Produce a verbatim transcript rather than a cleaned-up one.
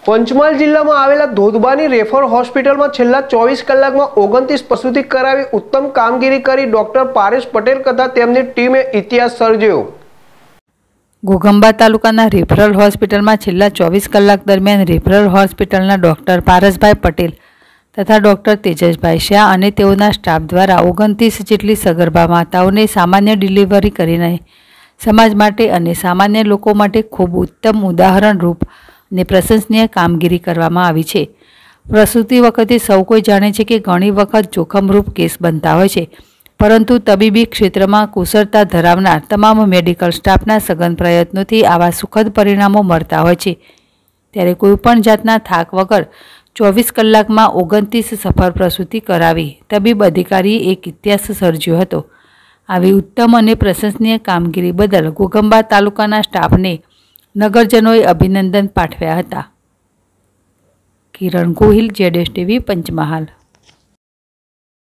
પંચમહાલ જિલ્લામાં આવેલા ધોધબાની રેફર હોસ્પિટલમાં છેલ્લા ચોવીસ કલાકમાં ઓગણત્રીસ પ્રસૂતિ કરાવી ઉત્તમ કામગીરી કરી ડોક્ટર પારેશ પટેલ તથા તેમની ટીમે ઇતિહાસ સર્જ્યો। ઘોઘંબા તાલુકાના રેફરલ હોસ્પિટલમાં છેલ્લા ચોવીસ કલાક દરમિયાન રેફરલ હોસ્પિટલના ડોક્ટર પારસભાઈ પટેલ તથા ડોક્ટર તેજસભાઈ શાહ અને તેઓના સ્ટાફ દ્વારા ઓગણત્રીસ જેટલી સગર્ભા માતાઓને સામાન્ય ડિલિવરી કરીને સમાજ માટે અને સામાન્ય લોકો માટે ખૂબ ઉત્તમ ઉદાહરણરૂપ અને પ્રશંસનીય કામગીરી કરવામાં આવી છે। પ્રસૂતિ વખતે સૌ કોઈ જાણે છે કે ઘણી વખત જોખમરૂપ કેસ બનતા હોય છે, પરંતુ તબીબી ક્ષેત્રમાં કુશળતા ધરાવનાર તમામ મેડિકલ સ્ટાફના સઘન પ્રયત્નોથી આવા સુખદ પરિણામો મળતા હોય છે। ત્યારે કોઈપણ જાતના થાક વગર ચોવીસ કલાકમાં ઓગણત્રીસ સફળ પ્રસૂતિ કરાવી તબીબ અધિકારીએ એક ઇતિહાસ સર્જ્યો હતો। આવી ઉત્તમ અને પ્રશંસનીય કામગીરી બદલ ઘોઘંબા તાલુકાના સ્ટાફને નગરજનોએ અભિનંદન પાઠવ્યા હતા। કિરણ ગોહિલ, જેડેશ ટીવી, પંચમહાલ।